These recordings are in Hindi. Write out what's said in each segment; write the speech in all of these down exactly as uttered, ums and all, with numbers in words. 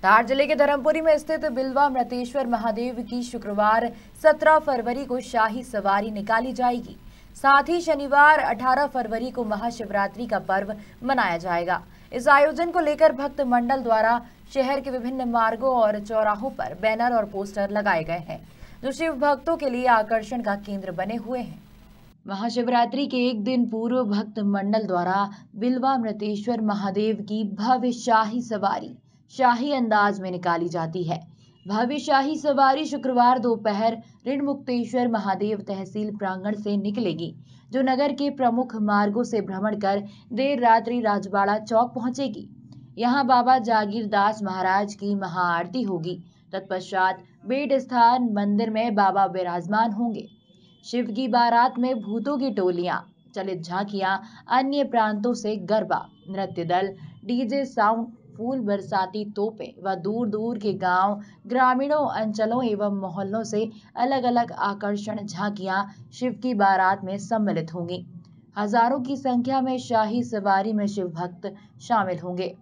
धार जिले के धर्मपुरी में स्थित बिल्वा मृतेश्वर महादेव की शुक्रवार सत्रह फरवरी को शाही सवारी निकाली जाएगी। साथ ही शनिवार अठारह फरवरी को महाशिवरात्रि का पर्व मनाया जाएगा। इस आयोजन को लेकर भक्त मंडल द्वारा शहर के विभिन्न मार्गों और चौराहों पर बैनर और पोस्टर लगाए गए हैं, जो शिव भक्तों के लिए आकर्षण का केंद्र बने हुए हैं। महाशिवरात्रि के एक दिन पूर्व भक्त मंडल द्वारा बिल्वा मृतेश्वर महादेव की भव्य शाही सवारी शाही अंदाज में निकाली जाती है। भव्य शाही सवारी शुक्रवार दोपहर ऋण मुक्तेश्वर महादेव तहसील प्रांगण से निकलेगी, जो नगर के प्रमुख मार्गों से भ्रमण कर देर रात्रि राजबाड़ा चौक पहुंचेगी। यहां बाबा जागीरदास महाराज की महाआरती होगी। तत्पश्चात बेट स्थान मंदिर में बाबा विराजमान होंगे। शिव की बारात में भूतों की टोलियां, चलित झांकियां, अन्य प्रांतों से गरबा, नृत्य दल, डीजे साउंड, फूल बरसाती तोपें व दूर दूर के गांव, ग्रामीणों अंचलों एवं मोहल्लों से अलग अलग आकर्षण झांकियां शिव की बारात में सम्मिलित होंगी। हजारों की संख्या में शाही सवारी में शिव भक्त शामिल होंगे।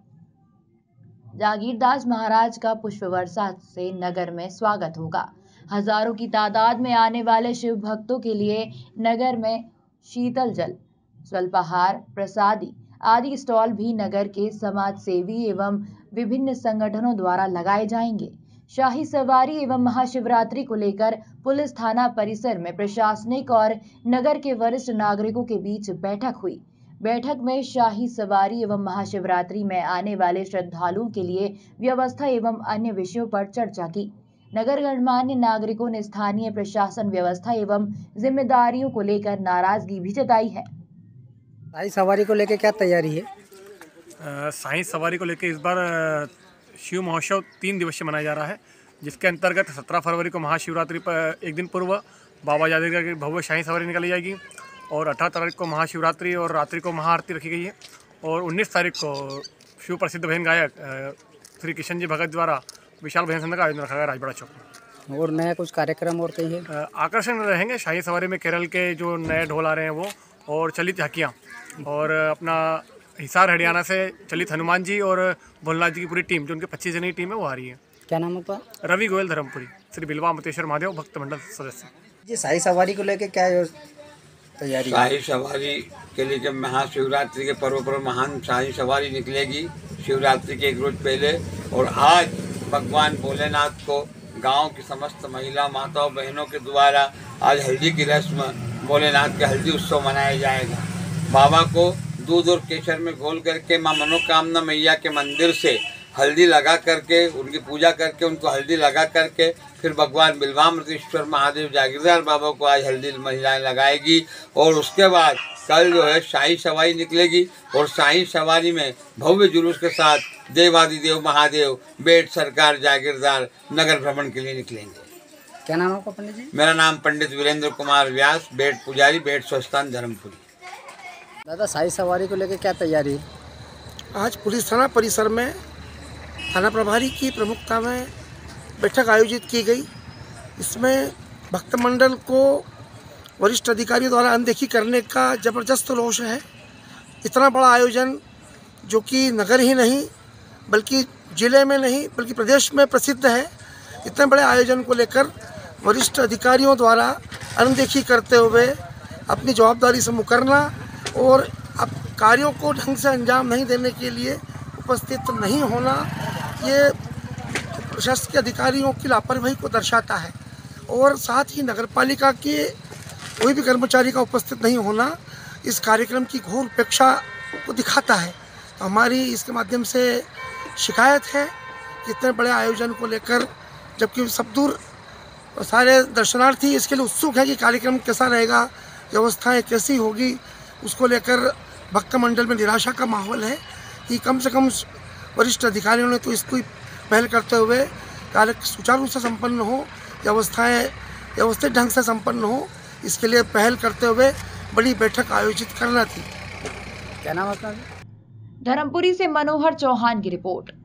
जागीरदास महाराज का पुष्प वर्षा से नगर में स्वागत होगा। हजारों की तादाद में आने वाले शिव भक्तों के लिए नगर में शीतल जल, स्वल्पाहार, प्रसादी आदि स्टॉल भी नगर के समाज सेवी एवं विभिन्न संगठनों द्वारा लगाए जाएंगे। शाही सवारी एवं महाशिवरात्रि को लेकर पुलिस थाना परिसर में प्रशासनिक और नगर के वरिष्ठ नागरिकों के बीच बैठक हुई। बैठक में शाही सवारी एवं महाशिवरात्रि में आने वाले श्रद्धालुओं के लिए व्यवस्था एवं अन्य विषयों पर चर्चा की। नगर गणमान्य नागरिकों ने स्थानीय प्रशासन व्यवस्था एवं जिम्मेदारियों को लेकर नाराजगी भी जताई है। शाही सवारी को लेकर क्या तैयारी है? शाही सवारी को लेकर इस बार शिव महोत्सव तीन दिवसीय मनाया जा रहा है, जिसके अंतर्गत सत्रह फरवरी को महाशिवरात्रि पर एक दिन पूर्व बाबा जागीरदास की भव्य शाही सवारी निकाली जाएगी और अठारह तारीख को महाशिवरात्रि और रात्रि को महाआरती रखी गई है और उन्नीस तारीख को शिव प्रसिद्ध भजन गायक श्री किशन जी भगत द्वारा विशाल भजन संध्या का आयोजन रखा गया राजबाड़ा चौक। और नया कुछ कार्यक्रम और कहीं है? आकर्षण रहेंगे शाही सवारी में केरल के जो नए ढोल आ रहे हैं वो, और चलित झांकियाँ, और अपना हिसार हरियाणा से चलित हनुमान जी और भोलेनाथ जी की पूरी टीम, जो उनके पच्चीस जने की टीम है, वो आ रही है। क्या नाम है आपका? रवि गोयल, धर्मपुरी, श्री बिल्वा मृतेश्वर महादेव भक्त मंडल सदस्य। जी, शाही सवारी को लेकर क्या तैयारी? शाही सवारी के लिए जब महाशिवरात्रि के पर्व पर महान शाही सवारी निकलेगी शिवरात्रि के एक रोज पहले, और आज भगवान भोलेनाथ को गांव की समस्त महिला माताओं बहनों के द्वारा आज हल्दी की रस्म, भोलेनाथ के हल्दी उत्सव मनाया जाएगा। बाबा को दूध और केसर में घोल करके मां मनोकामना मैया के मंदिर से हल्दी लगा करके, उनकी पूजा करके, उनको हल्दी लगा करके फिर भगवान बिल्वा मृतेश्वर महादेव जागीरदास बाबा को आज हल्दी महिलाएं लगाएगी। और उसके बाद कल जो है शाही सवारी निकलेगी और शाही सवारी में भव्य जुलूस के साथ देवादिदेव महादेव बेट सरकार जागीरदार नगर भ्रमण के लिए निकलेंगे। क्या नाम है आपका पंडित जी? मेरा नाम पंडित वीरेंद्र कुमार व्यास, बेट पुजारी, बेट स्वस्थान, धर्मपुरी। दादा, शाही सवारी को लेकर क्या तैयारी है? आज पुलिस थाना परिसर में थाना प्रभारी की प्रमुखता में बैठक आयोजित की गई। इसमें भक्त मंडल को वरिष्ठ अधिकारियों द्वारा अनदेखी करने का ज़बरदस्त रोष है। इतना बड़ा आयोजन, जो कि नगर ही नहीं बल्कि जिले में नहीं बल्कि प्रदेश में प्रसिद्ध है, इतने बड़े आयोजन को लेकर वरिष्ठ अधिकारियों द्वारा अनदेखी करते हुए अपनी जवाबदारी से मुकरना और अब कार्यों को ढंग से अंजाम नहीं देने के लिए उपस्थित नहीं होना, ये प्रशासकीय अधिकारियों की लापरवाही को दर्शाता है। और साथ ही नगरपालिका के कोई भी कर्मचारी का उपस्थित नहीं होना इस कार्यक्रम की घोर उपेक्षा को दिखाता है। तो हमारी इसके माध्यम से शिकायत है कि इतने बड़े आयोजन को लेकर, जबकि सब दूर सारे दर्शनार्थी इसके लिए उत्सुक है कि कार्यक्रम कैसा रहेगा, व्यवस्थाएं कैसी होगी, उसको लेकर भक्त मंडल में निराशा का माहौल है। कि कम से कम वरिष्ठ अधिकारियों ने तो इसको पहल करते हुए कार्य सुचारू रूप से संपन्न हो, व्यवस्थाएं व्यवस्थित ढंग से संपन्न हो, इसके लिए पहल करते हुए बड़ी बैठक आयोजित करना थी। क्या नाम है आपका? धर्मपुरी से मनोहर चौहान की रिपोर्ट।